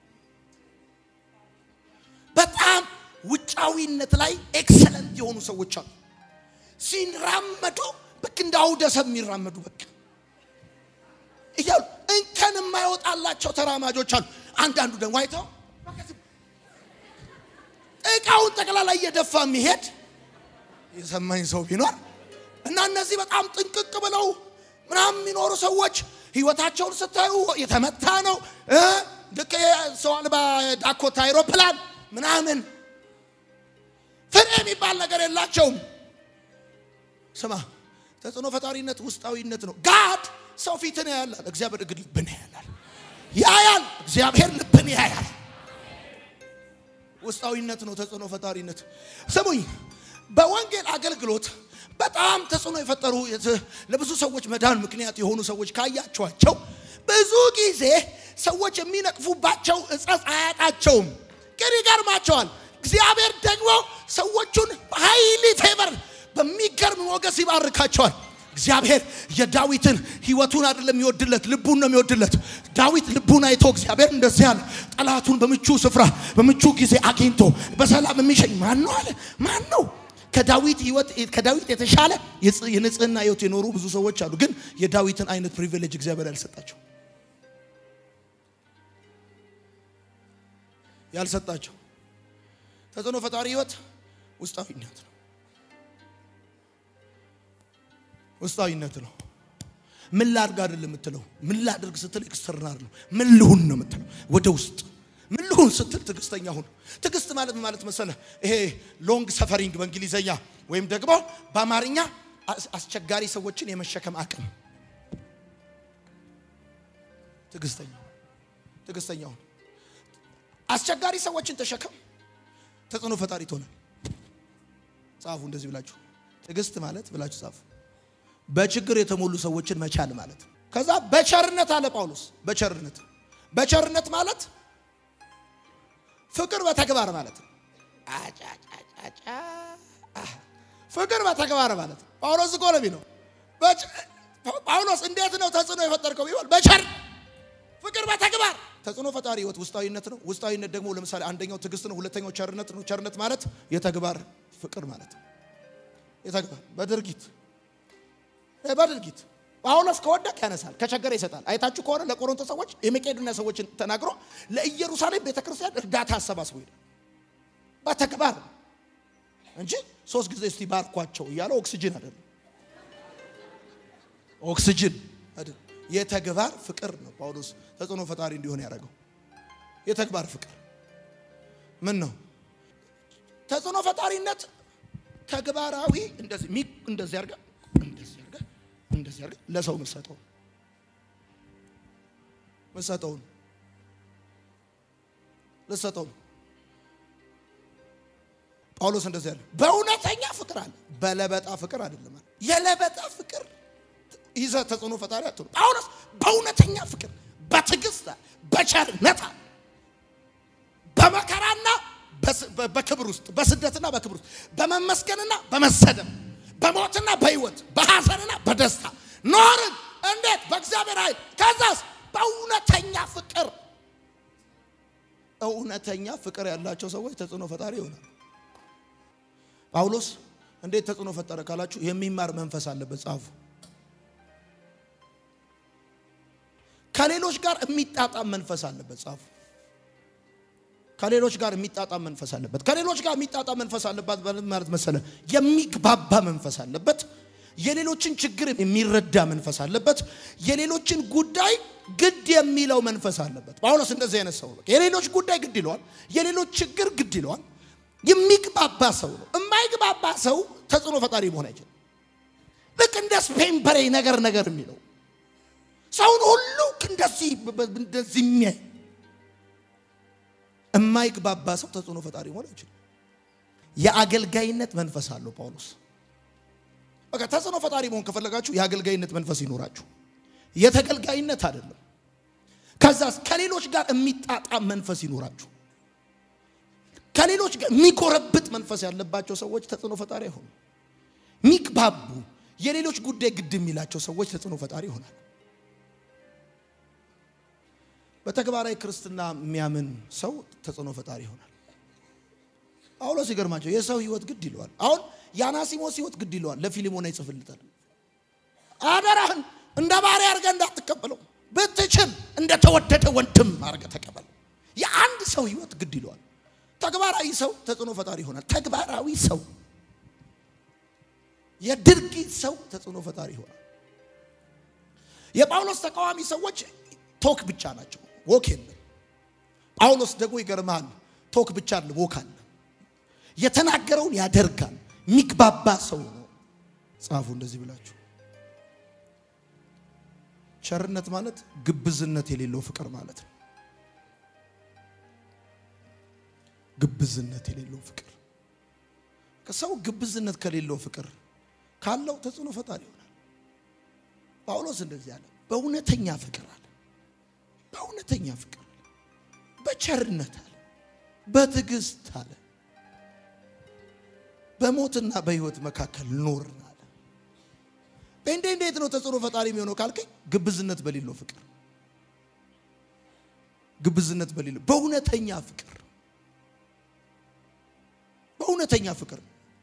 በጣም ውጫዊነት ላይ ኤክሰለንት የሆኑ ሰዎች አሉ ሲንራመዱ በክንዳው ደሰም ይራመዱ በቃ ይያሉ እንከን የማይወጣላቸው ተራማጆች አሉ አንዳንዱ ደግሞ አይተው እቃውን ጠቅላላ እየደፋ የሚሄድ የሰማኝ ሰው ቢኖር እና እነዚህ በጣም ጥንቅቅ ብለው ምናምን የሚኖሩ ሰዎች ህይወታቸውን ስታዩ የተመታ ነው ልክ ሰው አልባ ዳኮታ አይሮፕላን ምናምን ፍሬ የሚባል ነገር የላቸውም ስማ ተጽዕኖ ፈጣሪነት ውስጣዊነት ነው ጋድ ሰው ፊትን ያያል እግዚአብሔር ግን ልብን ያያል እግዚአብሔር ልብን ያያል ውስጣዊነት ነው ተጽዕኖ ፈጣሪነት ስሙኝ በወንጌል አገልግሎት በጣም ተጽዕኖ የፈጠሩ ለብዙ ሰዎች መዳን ምክንያት የሆኑ ሰዎች ካያቸዋቸው ብዙ ጊዜ ሰዎች የሚነቅፉባቸው እጸጽ አያጣቸውም ግን ይገርማቸዋል እግዚአብሔር ደግሞ ሰዎቹን ሃይሊ ፌቨር በሚገርም ሞገስ ይባርካቸዋል እግዚአብሔር የዳዊትን ህይወቱን አይደለም የሚወድለት ልቡን ነው የሚወድለት ዳዊት ልቡን አይቶ እግዚአብሔር እንደዚህ ያለ ጠላቱን በምቹ ስፍራ በምቹ ጊዜ አግኝቶ በሰላም የሚሸኝ ማን ነው ከዳዊት ህይወት ከዳዊት የተሻለ የንጽህና ህይወት የኖሩ ብዙ ሰዎች አሉ ግን የዳዊትን አይነት ፕሪቪሌጅ እግዚአብሔር ያልሰጣቸው ተጽዕኖ ፈጣሪ ህይወት ውስጣዊነት ነው ምን ላድርግ አይደለም የምትለው ምን ላድርግ ስትል ኤክስተርናል ነው ምን ልሁን ነው የምትለው ወደ ውስጥ ምን ልሁን ስትል ትዕግስተኛ ሁን ትዕግስት ማለት መሰለ ይሄ ሎንግ ሰፈሪንግ በእንግሊዘኛ ወይም ደግሞ በአማርኛ አስቸጋሪ ሰዎችን የመሸከም አቅም ትዕግስተኛ ሁን አስቸጋሪ ሰዎችን ተሸከም ተጽዕኖ ፈጣሪ ትሆናለህ ጻፉ እንደዚህ ብላችሁ ትዕግስት ማለት ብላችሁ ጻፉ በችግር የተሞሉ ሰዎችን መቻል ማለት ከዛ በቸርነት አለ ጳውሎስ በቸርነት ማለት ፍቅር በተግባር ማለት ፍቅር በተግባር ማለት ጳውሎስ ቆለቢ ነው ጳውሎስ እንዴት ነው ተጽዕኖ የፈጠርከው ቢሆን በቸር ፍቅር በተግባር ተጽዕኖ ፈጣሪ ህይወት ውስጣዊነት ነው ውስጣዊነት ደግሞ ለምሳሌ አንደኛው ትዕግስት ነው ሁለተኛው ቸርነት ነው ቸርነት ማለት የተግባር ፍቅር ማለት የተግባር በድርጊት ጳውሎስ ከወደቀ ያነሳል ከቸገረ ይሰጣል አይታችሁ ከሆነ ለቆሮንቶስ ሰዎች የመቄዶንያ ሰዎችን ተናግሮ ለኢየሩሳሌም ቤተክርስቲያን እርዳታ አሰባስቦ ሄደ በተግባር እንጂ 3 ጊዜ እስቲ ባርኳቸው እያለ ኦክሲጅን አይደለም የተግባር ፍቅር ነው ጳውሎስ ተጽዕኖ ፈጣሪ እንዲሆን ያደረገው የተግባር ፍቅር ምን ነው ተጽዕኖ ፈጣሪነት ተግባራዊ እንደዚህ አርጋ ለሰው ለሰጠው ጳውሎስ እንደዚህ ያለ በእውነተኛ ፍቅር አለ በለበጣ ፍቅር አይደለም የለበጣ ፍቅር ይዘ ተጽዕኖ ፈጣሪ አትሉ ጳውሎስ በእውነተኛ ፍቅር በትዕግስት በቸርነት በመከራና በክብር ውስጥ በስደትና በክብር ውስጥ በመመስገንና በመሰደብ በሞትና በህይወት በሐዘንና በደስታ ኖርን እንዴት በእግዚአብሔር ኃይል ከዛስ በእውነተኛ ፍቅር እውነተኛ ፍቅር ያላቸው ሰዎች ተጽዕኖ ፈጣሪ ይሆናል ጳውሎስ እንዴት ተጽዕኖ ፈጠረ ካላችሁ የሚማር መንፈስ አለበት ጻፉ ከሌሎች ጋር የሚጣጣም መንፈስ አለበት ጻፉ ከሌሎች ጋር የሚጣጣም መንፈስ አለበት ከሌሎች ጋር የሚጣጣም መንፈስ አለበት ማለት መሰለ የሚግባባ መንፈስ አለበት የሌሎችን ችግር የሚረዳ መንፈስ አለበት የሌሎችን ጉዳይ ግድ የሚለው መንፈስ አለበት ጳውሎስ እንደዚህ አይነት ሰው ነው የሌሎች ጉዳይ ግድ ይለዋል የሌሎች ችግር ግድ ይለዋል የሚግባባ ሰው ነው የማይግባባ ሰው ተጽዕኖ ፈጣሪ መሆን አይችልም ልክ እንደ ስፔን በሬ ነገር የሚለው ሰውን ሁሉ እንደዚህ የማይግባባ ሰው ተጽዕኖ ፈጣሪ መሆን አይችልም የአገልጋይነት መንፈስ አለው ጳውሎስ በቃ ተጽዕኖ ፈጣሪ መሆን ከፈለጋችሁ የአገልጋይነት መንፈስ ይኖራችሁ የተገልጋይነት አይደለም ከዛስ ከሌሎች ጋር የሚጣጣም መንፈስ ይኖራችሁ ከሌሎች ጋር የሚቆረብጥ መንፈስ ያለባቸው ሰዎች ተጽዕኖ ፈጣሪ ይሆኑ ሚግባቡ የሌሎች ጉዳይ ግድ የሚላቸው ሰዎች ተጽዕኖ ፈጣሪ ይሆናል በተግባራዊ ክርስትና የሚያምን ሰው ተጽዕኖ ፈጣሪ ይሆናል ጳውሎስ ይገርማቸው የሰው ህይወት ግድ ይለዋል አሁን ያናሲሞስ ህይወት ግድ ይለዋል ለፊሊሞና ይጽፍልታል አደራህን እንደ ባሪያ አርገ እንዳትቀበለው በትችል እንደ ተወደደ ወንድም አርገ ተቀበል የአንድ ሰው ህይወት ግድ ይለዋል ተግባራዊ ሰው ተጽዕኖ ፈጣሪ ይሆናል ተግባራዊ ሰው የድርጊት ሰው ተጽዕኖ ፈጣሪ ይሆናል የጳውሎስ ተቃዋሚ ሰዎች ቶክ ብቻ ናቸው ወክ የለም ጳውሎስ ደግሞ ይገርማል ቶክ ብቻ አይደለም ወክ አለ የተናገረውን ያደርጋል ሚግባባ ሰው ነው ጻፉ እንደዚህ ብላችሁ ቸርነት ማለት ግብዝነት የሌለው ፍቅር ማለት ነው ግብዝነት የሌለው ፍቅር ከሰው ግብዝነት ከሌለው ፍቅር ካለው ተጽዕኖ ፈጣሪ ይሆናል ጳውሎስ እንደዚህ አለ በእውነተኛ ፍቅር አለ በእውነተኛ ፍቅር በቸርነት አለ በትዕግስት አለ በሞትና በህይወት መካከል ኖርና አለ እንዴት ነው ተጽዕኖ ፈጣሪ የሚሆነው ካልከኝ ግብዝነት በሌለው ፍቅር ግብዝነት በሌለው በእውነተኛ ፍቅር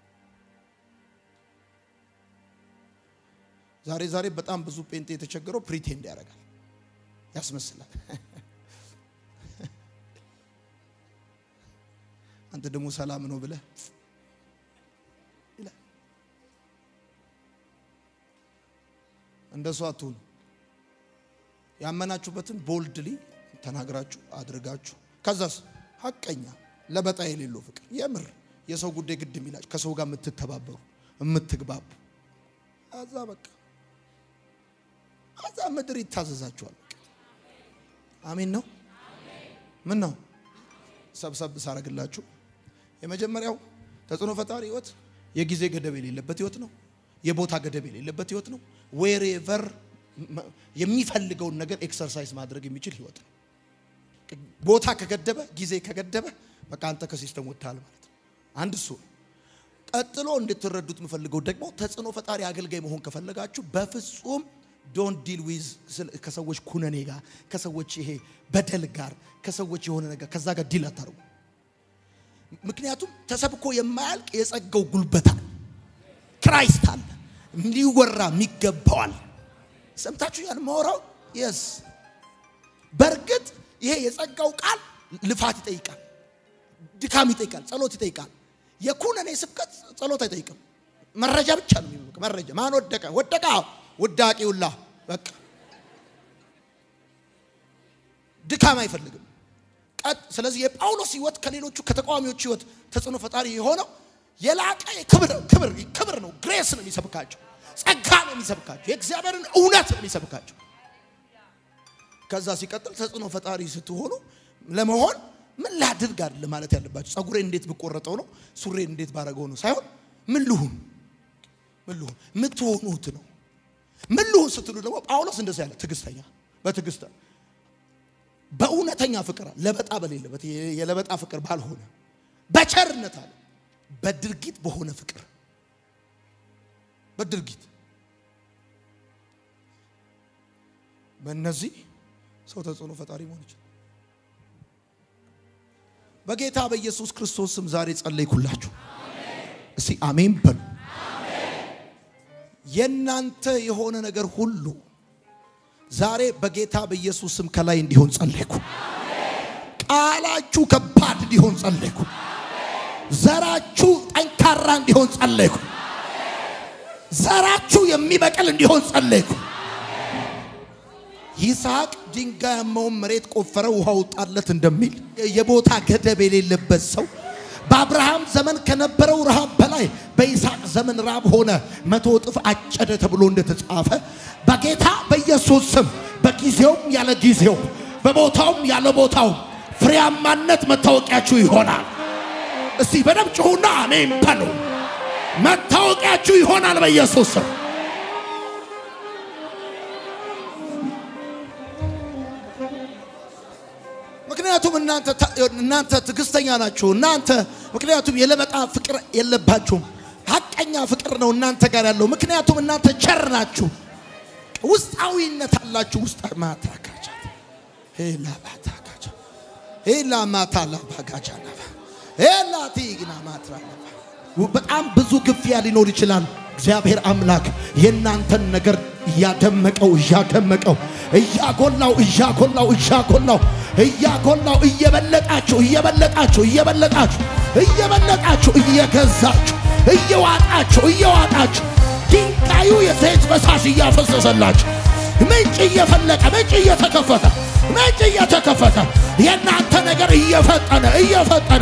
ዛሬ በጣም ብዙ ጴንጤ የተቸገረው ፕሪቴንድ ያደርጋል ያስመስላል አንተ ደግሞ ሰላም ነው ብለህ ይላል እንደሱ አትሁኑ ያመናችሁበትን ቦልድሊ ተናግራችሁ አድርጋችሁ ከዛስ ሐቀኛ ለበጣ የሌለው ፍቅር የምር የሰው ጉዳይ ግድ የሚላችሁ ከሰው ጋር የምትተባበሩ የምትግባቡ አዛ በቃ አዛ ምድር ይታዘዛችኋል አሜን ነው ምን ነው ሰብሰብ ሳረግላችሁ የመጀመሪያው ተጽዕኖ ፈጣሪ ህይወት የጊዜ ገደብ የሌለበት ህይወት ነው የቦታ ገደብ የሌለበት ህይወት ነው wherever የሚፈልገውን ነገር ኤክሰርሳይዝ ማድረግ የሚችል ህይወት ነው ቦታ ከገደበ ጊዜ ከገደበ በቃ አንተ ከሲስተም ወጣል ማለት ነው አንድ እሱ ቀጥሎ እንድትረዱት የምፈልገው ደግሞ ተጽዕኖ ፈጣሪ አገልጋይ መሆን ከፈለጋችሁ በፍጹም don't deal with ከሰዎች ኩነኔ ጋር ከሰዎች ይሄ በደል ጋር ከሰዎች የሆነ ነገር ከዛ ጋር ዲል አታርጉ ምክንያቱም ተሰብኮ የማያልቅ የጸጋው ጉልበት አለ ክራይስት አለ ሊወራ የሚገባዋል ሰምታችሁ ያን ማውራው yes በርግጥ ይሄ የጸጋው ቃል ልፋት ይጠይቃል ድካም ይጠይቃል ጸሎት ይጠይቃል የኩነኔ ስብከት ጸሎት አይጠይቅም መረጃ ብቻ ነው የሚበቃ መረጃ ማን ወደቀ ወዳቂውላ በቃ ድካም አይፈልግም ስለዚህ የጳውሎስ ህይወት ከሌሎቹ ከተቃዋሚዎች ህይወት ተጽዕኖ ፈጣሪ የሆነው የላቀ ክብር ነው ግሬስ ነው የሚሰብካቸው ጸጋ ነው የሚሰብካቸው የእግዚአብሔርን እውነት ነው የሚሰብካቸው ከዛ ሲቀጥል ተጽዕኖ ፈጣሪ ስትሆኑ ለመሆን ምን ላድርግ አይደለም ማለት ያለባችሁ ጸጉሬ እንዴት ብቆረጠው ነው ሱሬ እንዴት ባረገው ነው ሳይሆን ምን ልሁን ምትሆኑት ነው ምን ልሁን ስትሉ ደግሞ ጳውሎስ እንደዚህ ያለ ትግስተኛ በትግስት በእውነተኛ ፍቅር ለበጣ በሌለበት የለበጣ ፍቅር ባልሆነ በቸርነት አለ በድርጊት በሆነ ፍቅር በድርጊት በእነዚህ ሰው ተጽዕኖ ፈጣሪ መሆን ይችላል በጌታ በኢየሱስ ክርስቶስ ስም ዛሬ ጸለይኩላችሁ እስቲ አሜን በሉ የናንተ የሆነ ነገር ሁሉ ዛሬ በጌታ በኢየሱስ ስም ከላይ እንዲሆን ጸለይኩ ቃላችሁ ከባድ እንዲሆን ጸለይኩ ዘራችሁ ጠንካራ እንዲሆን ጸለይኩ ዘራችሁ የሚበቀል እንዲሆን ጸለይኩ ይስሐቅ ድንጋያማው መሬት ቆፈረ ውሃ ወጣለት እንደሚል የቦታ ገደብ የሌለበት ሰው በአብርሃም ዘመን ከነበረው ረሃብ በላይ በይስሐቅ ዘመን ረሃብ ሆነ 100 እጥፍ አጨደ ተብሎ እንደተጻፈ በጌታ በኢየሱስ ስም በጊዜውም ያለ ጊዜው በቦታውም ያለ ቦታው ፍሬያማነት መታወቂያችሁ ይሆናል እስቲ በደም ጩሁና አሜን በሉ መታወቂያችሁ ይሆናል በኢየሱስ ስም ምክንያቱም እናንተ ትግስተኛ ናችሁ እናንተ ምክንያቱም የለበጣ ፍቅር የለባችሁም ሐቀኛ ፍቅር ነው እናንተ ጋር ያለው ምክንያቱም እናንተ ቸር ናችሁ ውስጣዊነት አላችሁ ውስጥ ማታካቻ ሄላ ባታካቻ ሄላ ማታላ ባጋቻና ሄላ ቲግና ማትራና በጣም ብዙ ግፊያ ሊኖር ይችላል እግዚአብሔር አምላክ የናንተን ነገር ያደመቀው ያደመቀው ያጎላው እየበለጣችሁ እየገዛችሁ እየዋጣችሁ ድንጋዩ የዘይት በሳሽ ያፈሰሰላችሁ ምንጭ እየተከፈተ የናንተ ነገር እየፈጠነ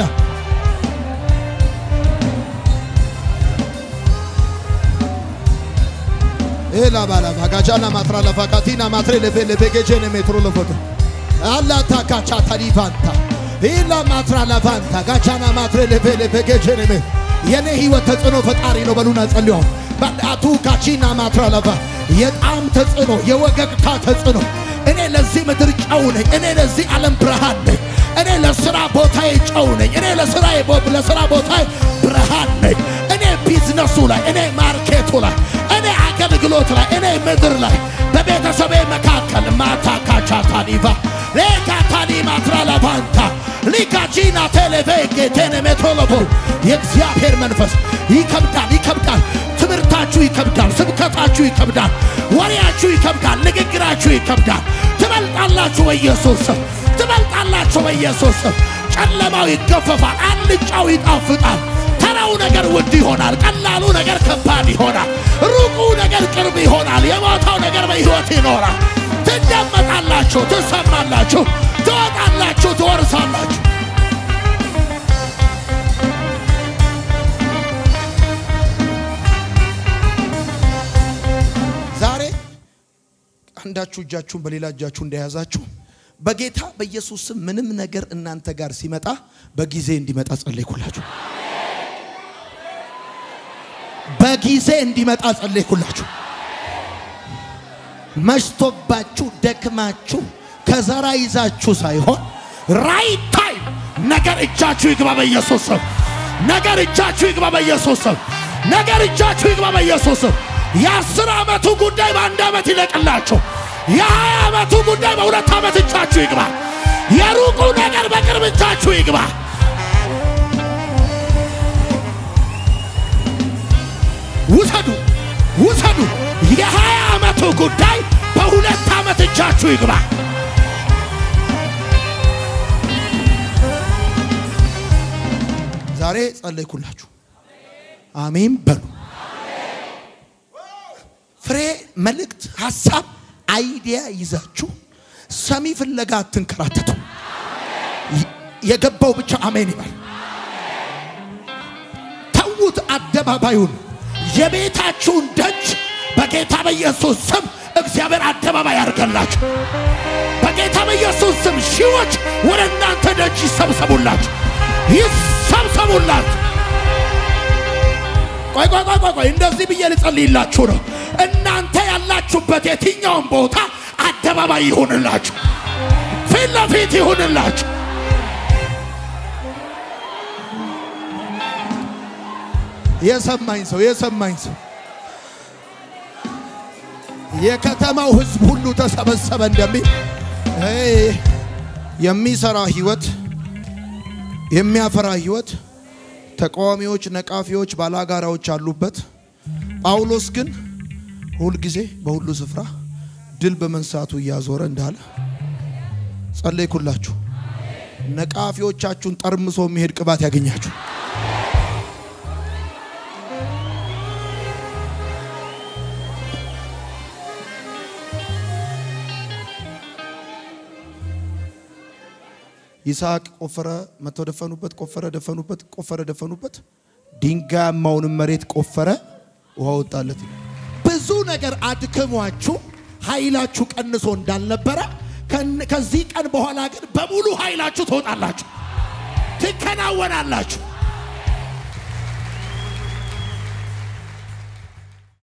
ኤላ ባላ ባጋጃና ማትራላ ፋካቲና ማትሬ ለበገጀነ ሜትሮ ለፎቶ አላ ታካቻ ታሪፋንታ ኤላ ማትራላ ፋንታ ጋቻና ማትሬ ለበገጀነ የኔ ህይወት ተጽዕኖ ፈጣሪ ነው በሉና ጸልዩ ባዳቱ ካቺና ማትራላ የጣም ተጽዕኖ የወገግታ ተጽዕኖ እኔ ለዚህ ምድር ጨው ነኝ እኔ ለዚህ ዓለም ብርሃን ነኝ እኔ ለሥራ ቦታዬ ጨው ነኝ እኔ ለሥራ ቦታዬ ብርሃን ነኝ እኔ ቢዝነሱ ላይ እኔ ማርኬቱ ላይ እኔ አገልግሎት ላይ እኔ ምድር ላይ በቤተሰቤ መካከል ማታካቻ ታኒቫ ለካታኒ ማትራላባንታ ሊካጂና ቴሌቬጌ ቴኔሜቶሎፖ የእግዚአብሔር መንፈስ ይከብዳል ትምህርታችሁ ይከብዳል ስብከታችሁ ይከብዳል ወሬያችሁ ይከብዳል ንግግራችሁ ይከብዳል ትበልጣላችሁ በኢየሱስ ጨለማው ይገፈፋል አልጫው ይጣፍጣል ተራው ነገር ውድ ይሆናል ቀላሉ ነገር ከባድ ይሆናል ሩቁ ነገር ቅርብ ይሆናል የሞታው ነገር በሕይወት ይኖራል ትደመጣላችሁ ትሰማላችሁ ትወጣላችሁ ትወርሳላችሁ ዛሬ አንዳችሁ እጃችሁን በሌላ እጃችሁ እንደያዛችሁ በጌታ በኢየሱስ ስም ምንም ነገር እናንተ ጋር ሲመጣ በጊዜ እንዲመጣ ጸልይኩላችሁ በጊዜ እንዲመጣ ጸልይኩላችሁ መሽቶባችሁ ደክማችሁ ከዘራ ይዛችሁ ሳይሆን ራይት ታይም ነገር እጃችሁ ይግባ በኢየሱስ ስም ነገር እጃችሁ ይግባ በኢየሱስ ስም የ10 ዓመቱ ጉዳይ በአንድ ዓመት ይለቅላችሁ የ20 ዓመቱ ጉዳይ በ2 ዓመት እጃችሁ ይግባ የሩቁ ነገር በቅርብ እጃችሁ ይግባ ውሰዱ የ20 ዓመቱ ጉዳይ በ2 ዓመት እጃችሁ ይግባ ዛሬ ጸልይኩላችሁ አሜን በሉ ፍሬ መልእክት ሐሳብ አይዲያ ይዛችሁ ሰሚ ፍለጋ አትንከራተቱ የገባው ብቻ አሜን ይበል ተውት አደባባዩን የቤታችሁን ደጅ በጌታ በኢየሱስ ስም እግዚአብሔር አደባባይ ያርገላችሁ በጌታ በኢየሱስ ስም ሺዎች ወደ እናንተ ደጅ ይሰብሰቡላችሁ ቆይ እንደዚህ ብዬ ልጸልይላችሁ ነው እናንተ ያላችሁበት የትኛውም ቦታ አደባባይ ይሁንላችሁ ፊት ለፊት ይሁንላችሁ የሰማኝ ሰው የከተማው ህዝብ ሁሉ ተሰበሰበ እንደሚል የሚሰራ ህይወት የሚያፈራ ህይወት ተቃዋሚዎች ነቃፊዎች ባላጋራዎች አሉበት ጳውሎስ ግን ሁሉ ጊዜ በሁሉ ስፍራ ድል በመንሳቱ ያዞረ እንዳለ ጸልይኩላችሁ ነቃፊዎቻችሁን ጠርምሶ የሚሄድ ቅባት ያገኛችሁ ይስሐቅ ቆፈረ መተው ደፈኑበት ድንጋያማውን መሬት ቆፈረ ውሃ ወጣለት ብዙ ነገር አድከሟችሁ ኃይላችሁ ቀንሶ እንዳልነበረ ከዚህ ቀን በኋላ ግን በሙሉ ኃይላችሁ ተወጣላችሁ ትከናወናላችሁ